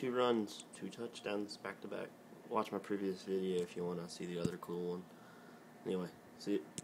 2 runs, 2 touchdowns back to back. Watch my previous video if you want to see the other cool one. Anyway, see you.